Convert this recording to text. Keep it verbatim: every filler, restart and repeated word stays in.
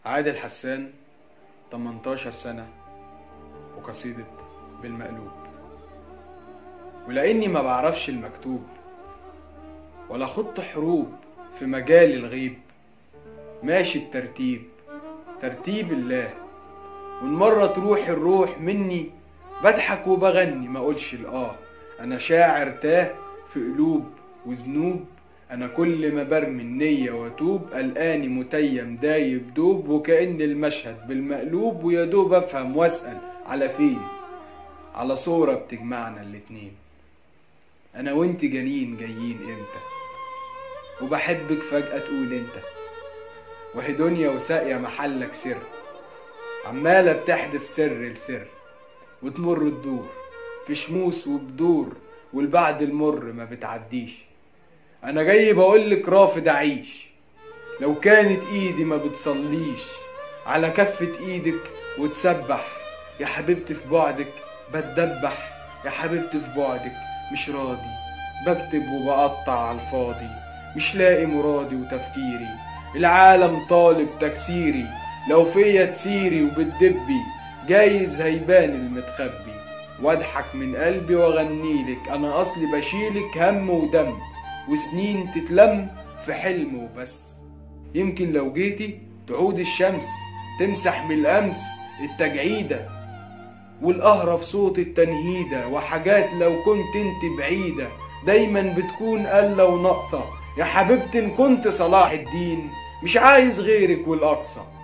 عادل حسان، تمنتاشر سنة، وقصيدة بالمقلوب. ولأني ما بعرفش المكتوب ولا خط حروب في مجال الغيب، ماشي الترتيب ترتيب الله. وإن مرة تروح الروح مني بضحك وبغني ما اقولش الآه. أنا شاعر تاه في قلوب وذنوب، أنا كل ما برمي النية واتوب ألقاني متيم دايب دوب، وكأن المشهد بالمقلوب ويا دوب أفهم وأسأل على فين، على صورة بتجمعنا الاتنين. أنا وإنت جنين جايين إمتى، وبحبك فجأة تقول إنت، وهي دنيا وساقية محلك سر، عمالة بتحدف سر لسر، وتمر الدور في شموس وبدور، والبعد المر ما بتعديش. انا جاي بقولك رافض اعيش، لو كانت ايدي ما بتصليش على كفة ايدك وتسبح. يا حبيبتي في بعدك بتدبح، يا حبيبتي في بعدك مش راضي، بكتب وبقطع على الفاضي، مش لاقي مرادي وتفكيري، العالم طالب تكسيري. لو فيا تسيري وبتدبي جايز هيبان المتخبي، واضحك من قلبي واغنيلك، انا اصلي بشيلك هم ودم، وسنين تتلم في حلم وبس. يمكن لو جيتي تعود الشمس تمسح من الامس التجعيدة والقهرة في صوت التنهيدة، وحاجات لو كنت انت بعيدة دايما بتكون قلة وناقصة. يا حبيبتي ان كنت صلاح الدين مش عايز غيرك والاقصى.